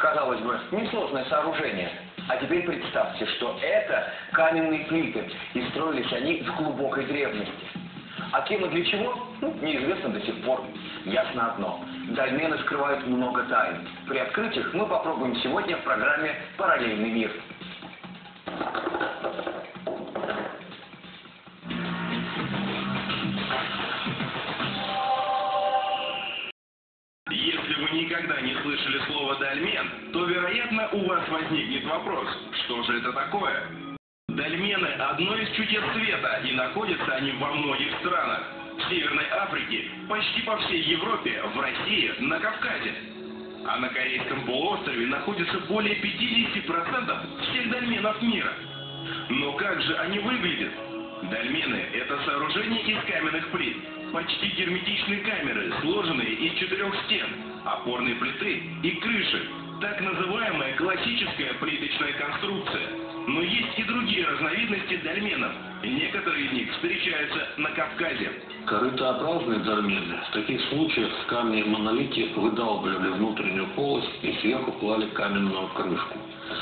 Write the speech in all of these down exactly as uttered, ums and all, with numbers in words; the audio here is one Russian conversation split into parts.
Казалось бы, несложное сооружение. А теперь представьте, что это каменные плиты, и строились они в глубокой древности. А кем и для чего? Ну, неизвестно до сих пор. Ясно одно. Дольмены скрывают много тайн. Приоткрыть их мы попробуем сегодня в программе «Параллельный мир». Если вы никогда не слышали слово «дольмен», то, вероятно, у вас возникнет вопрос, что же это такое? Дольмены – одно из чудес света, и находятся они во многих странах. В Северной Африке, почти по всей Европе, в России, на Кавказе. А на Корейском полуострове находится более пятидесяти процентов всех дольменов мира. Но как же они выглядят? Дольмены – это сооружения из каменных плит, почти герметичные камеры, сложенные из четырех стен, опорной плиты и крыши. Так называемая классическая плиточная конструкция. Но есть и другие разновидности дольменов. Некоторые из них встречаются на Кавказе. Корытообразные дольмены в таких случаях в камне монолите выдалбливали внутреннюю полость и сверху клали каменную крышку.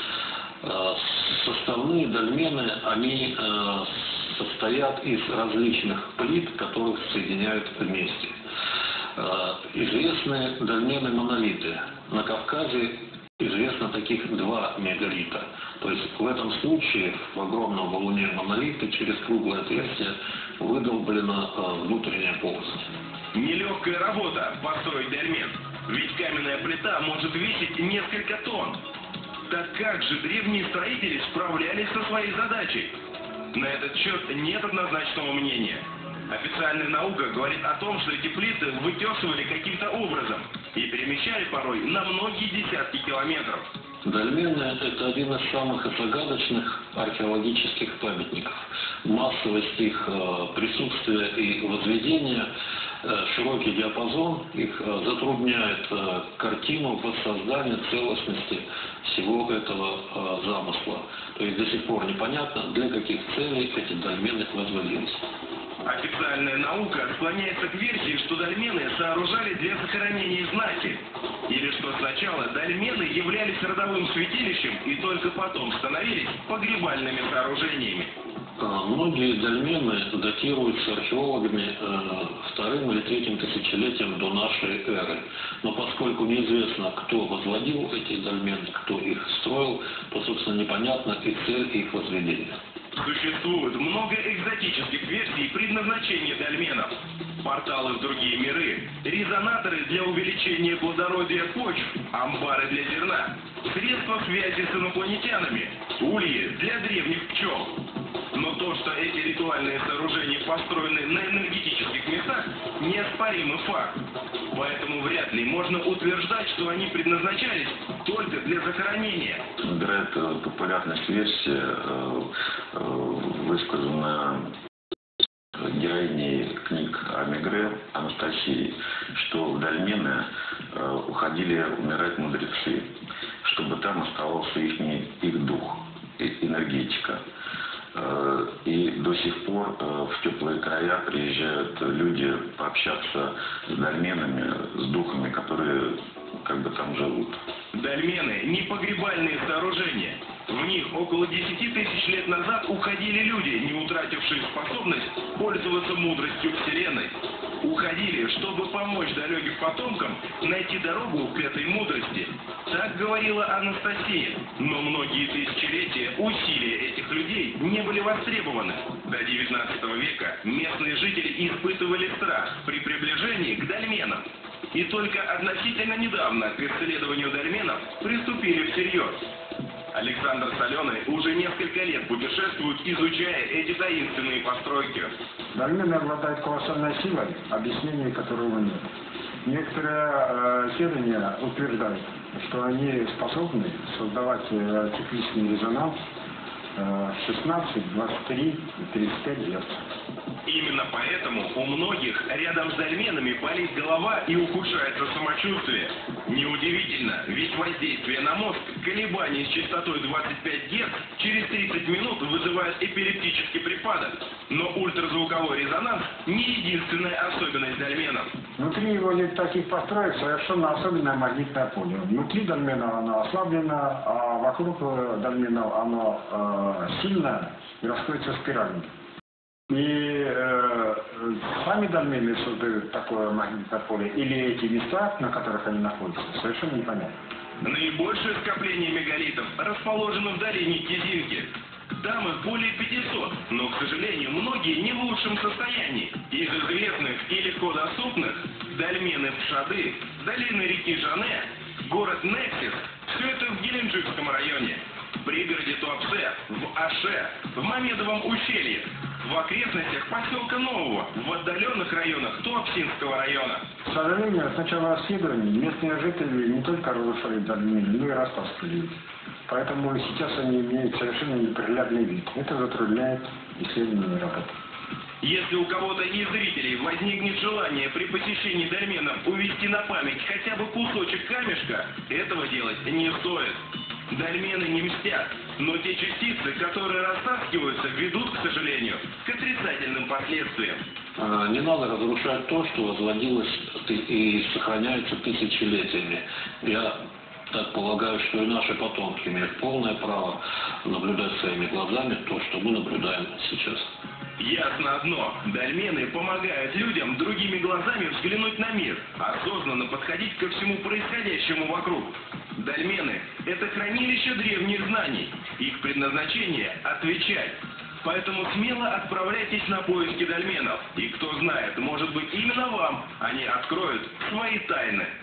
Составные дольмены, они состоят из различных плит, которых соединяют вместе. Известны дольмены-монолиты. На Кавказе известно таких два мегалита. То есть в этом случае в огромном валуне монолита через круглое отверстие выдолблена внутренняя полость. Нелегкая работа построить дольмен. Ведь каменная плита может весить несколько тонн. Так как же древние строители справлялись со своей задачей? На этот счет нет однозначного мнения. Официальная наука говорит о том, что эти плиты вытесывали каким-то образом и перемещали порой на многие десятки километров. Дольмены – это один из самых загадочных археологических памятников. Массовость их присутствия и возведения, широкий диапазон их затрудняет картину воссоздания целостности всего этого замысла. То есть до сих пор непонятно, для каких целей эти дольмены возводились. Официальная наука склоняется к версии, что дольмены сооружали для захоронения знати. Или что сначала дольмены являлись родовым святилищем и только потом становились погребальными сооружениями. Многие дольмены датируются археологами вторым или третьим тысячелетием до нашей эры. Но поскольку неизвестно, кто возводил эти дольмены, кто их строил, то, собственно, непонятна и цель их возведения. Существует много экзотических версий предназначения дольменов. Порталы в другие миры, резонаторы для увеличения плодородия почв, амбары для зерна, средства связи с инопланетянами, ульи для древних пчел. Но то, что эти ритуальные сооружения построены на энергетических местах, неоспоримый факт. Поэтому вряд ли можно утверждать, что они предназначались только для захоронения. Играет популярность версия, высказанная героиней книг о Мегре, Анастасии, что в дольмены уходили умирать мудрецы, чтобы там оставался их, их дух, энергетика. И до сих пор в теплые края приезжают люди пообщаться с дольменами, с духами, которые как бы там живут. Дольмены – не погребальные сооружения. В них около десяти тысяч лет назад уходили люди, не утратившие способность пользоваться мудростью Вселенной. Уходили, чтобы помочь далеким потомкам найти дорогу к этой мудрости. Так говорила Анастасия. Но многие тысячелетия усилия этих людей не были востребованы. До девятнадцатого века местные жители испытывали страх при приближении к дольменам. И только относительно недавно к исследованию дольменов приступили всерьез. Александр с Аленой уже несколько лет путешествуют, изучая эти таинственные постройки. Дольмены обладают колоссальной силой, объяснений которого нет. Некоторые э, исследования утверждают, что они способны создавать э, цикличный резонанс шестнадцать, двадцать три, тридцать пять лет. Именно поэтому у многих рядом с дольменами болит голова и ухудшается самочувствие. Неудивительно, ведь воздействие на мозг, колебания с частотой двадцать пять герц через тридцать минут вызывают эпилептический припадок. Но ультразвуковой резонанс не единственная особенность дольменов. Внутри его нет таких построек совершенно особенное магнитное поле. Внутри дольмена оно ослаблено, а вокруг дольменов оно э, сильное и расходится спиралями. И э, сами дольмены создают такое магнитное поле, или эти места, на которых они находятся, совершенно непонятно. Наибольшее скопление мегалитов расположено в долине Кизинки. Там их более пятисот, но, к сожалению, многие не в лучшем состоянии. Из известных и легко доступных дольмены Пшады, долина реки Жане, город Нексис, все это в Геленджикском районе, в пригороде Туапсе, в Аше, в Мамедовом ущелье, в окрестностях поселка Нового, в отдаленных районах Туапсинского района. К сожалению, с начала расследований местные жители не только разрушали дольмены, но и растаскивали их. Поэтому сейчас они имеют совершенно неприглядный вид. Это затрудняет исследование работы. Если у кого-то из зрителей возникнет желание при посещении дольменов увезти на память хотя бы кусочек камешка, этого делать не стоит. Дольмены не мстят, но те частицы, которые растаскиваются, ведут, к сожалению, к отрицательным последствиям. Не надо разрушать то, что возводилось и сохраняется тысячелетиями. Я так полагаю, что и наши потомки имеют полное право наблюдать своими глазами то, что мы наблюдаем сейчас. Ясно одно. Дольмены помогают людям другими глазами взглянуть на мир, осознанно подходить ко всему происходящему вокруг. Дольмены – это хранилище древних знаний. Их предназначение – отвечать. Поэтому смело отправляйтесь на поиски дольменов. И кто знает, может быть, именно вам они откроют свои тайны.